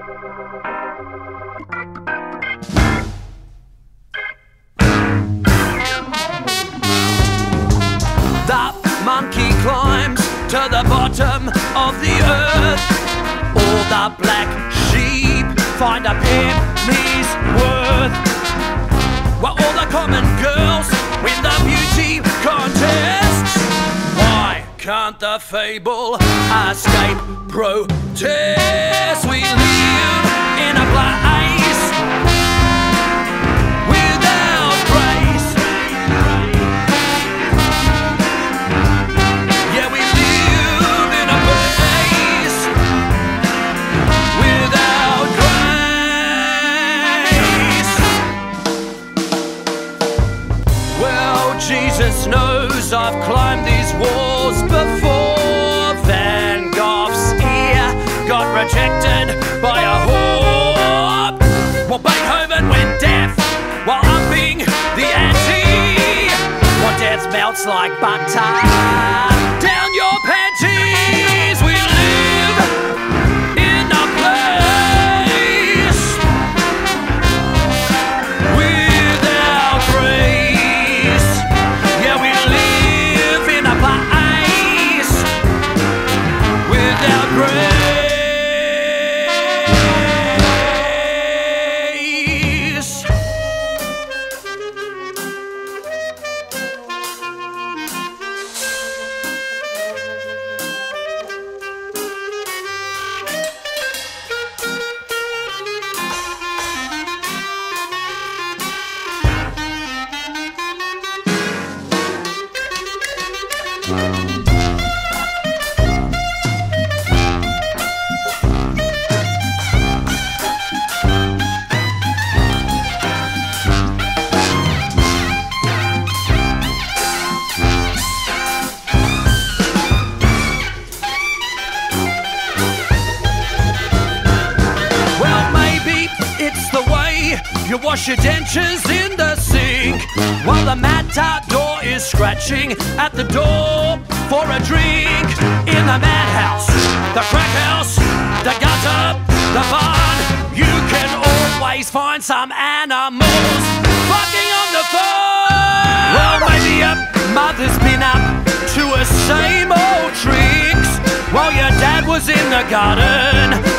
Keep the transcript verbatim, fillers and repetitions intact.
The monkey climbs to the bottom of the earth. All the black sheep find a penny's worth. While all the common girls win the beauty contests. Why can't the fable escape protest? We live in a place without grace. Yeah, we live in a place without grace. Well, Jesus knows I've climbed these walls before. Van Gogh's ear got rejected by a whore. Well, Beethoven went deaf while upping the ante. Well, death melts like butter down your panties. We live in a place without grace. Yeah, we live in a place without grace. You wash your dentures in the sink while the matador is scratching at the door for a drink. In the madhouse, the crack house, the gutter, the barn, you can always find some animals fucking on the phone. Well, maybe your mother's been up to her same old tricks while your dad was in the garden